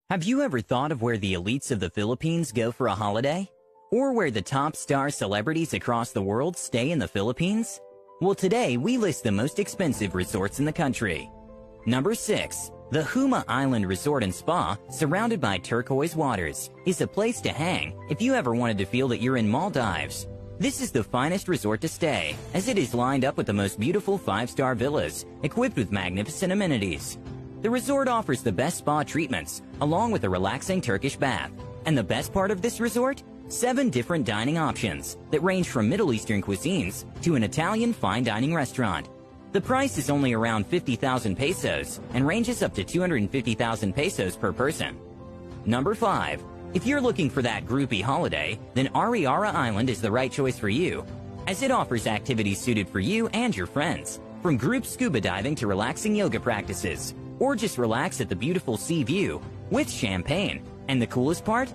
Have you ever thought of where the elites of the Philippines go for a holiday? Or where the top star celebrities across the world stay in the Philippines? Well, today we list the most expensive resorts in the country. Number 6. The Huma Island Resort and Spa, surrounded by turquoise waters, is a place to hang if you ever wanted to feel that you're in Maldives. This is the finest resort to stay, as it is lined up with the most beautiful 5-star villas, equipped with magnificent amenities. The resort offers the best spa treatments, along with a relaxing Turkish bath. And the best part of this resort? 7 different dining options that range from Middle Eastern cuisines to an Italian fine dining restaurant. The price is only around 50,000 pesos and ranges up to 250,000 pesos per person. Number 5. If you're looking for that groupie holiday, then Ariara Island is the right choice for you, as it offers activities suited for you and your friends, from group scuba diving to relaxing yoga practices, or just relax at the beautiful sea view with champagne. And the coolest part?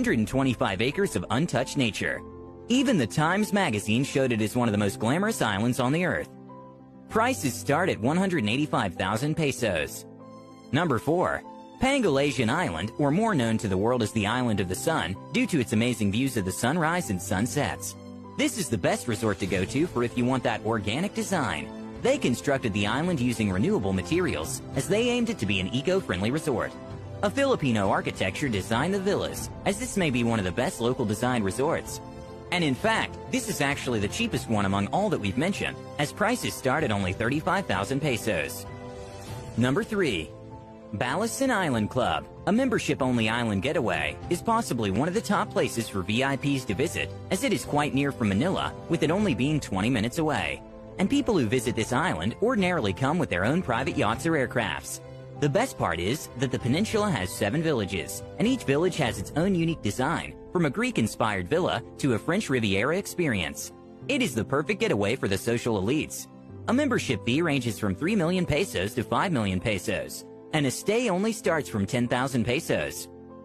125 acres of untouched nature. Even the Times Magazine showed it as one of the most glamorous islands on the earth. Prices start at 185,000 pesos. Number 4. Pangasinan Island, or more known to the world as the Island of the Sun, due to its amazing views of the sunrise and sunsets. This is the best resort to go to for if you want that organic design. They constructed the island using renewable materials, as they aimed it to be an eco-friendly resort. A Filipino architecture designed the villas, as this may be one of the best local designed resorts. And in fact, this is actually the cheapest one among all that we've mentioned, as prices start at only 35,000 pesos. Number 3. Balasan Island Club, a membership-only island getaway, is possibly one of the top places for VIPs to visit, as it is quite near from Manila, with it only being 20 minutes away. And people who visit this island ordinarily come with their own private yachts or aircrafts. The best part is that the peninsula has 7 villages, and each village has its own unique design, from a Greek-inspired villa to a French Riviera experience. It is the perfect getaway for the social elites. A membership fee ranges from 3 million pesos to 5 million pesos, and a stay only starts from 10,000 pesos.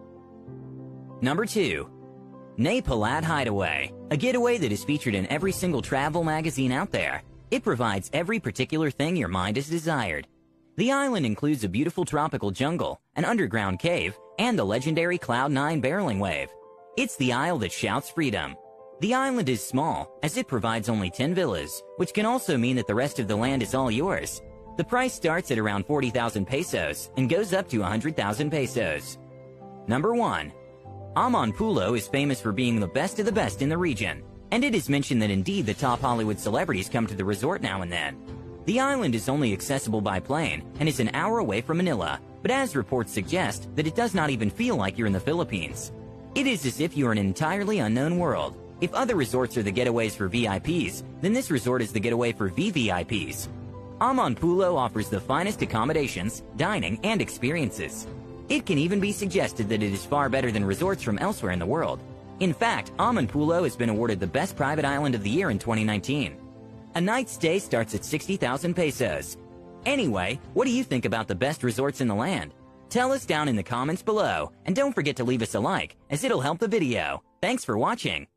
Number 2. Napolat Hideaway, a getaway that is featured in every single travel magazine out there. It provides every particular thing your mind has desired. The island includes a beautiful tropical jungle, an underground cave, and the legendary Cloud9 barreling wave. It's the isle that shouts freedom. The island is small, as it provides only 10 villas, which can also mean that the rest of the land is all yours. The price starts at around 40,000 pesos and goes up to 100,000 pesos. Number 1. Amanpulo is famous for being the best of the best in the region, and it is mentioned that indeed the top Hollywood celebrities come to the resort now and then. The island is only accessible by plane and is an hour away from Manila, but as reports suggest that it does not even feel like you're in the Philippines. It is as if you're in an entirely unknown world. If other resorts are the getaways for VIPs, then this resort is the getaway for VVIPs. Amanpulo offers the finest accommodations, dining, and experiences. It can even be suggested that it is far better than resorts from elsewhere in the world. In fact, Amanpulo has been awarded the Best Private Island of the Year in 2019. A night's stay starts at 60,000 pesos. Anyway, what do you think about the best resorts in the land? Tell us down in the comments below, and don't forget to leave us a like, as it'll help the video. Thanks for watching.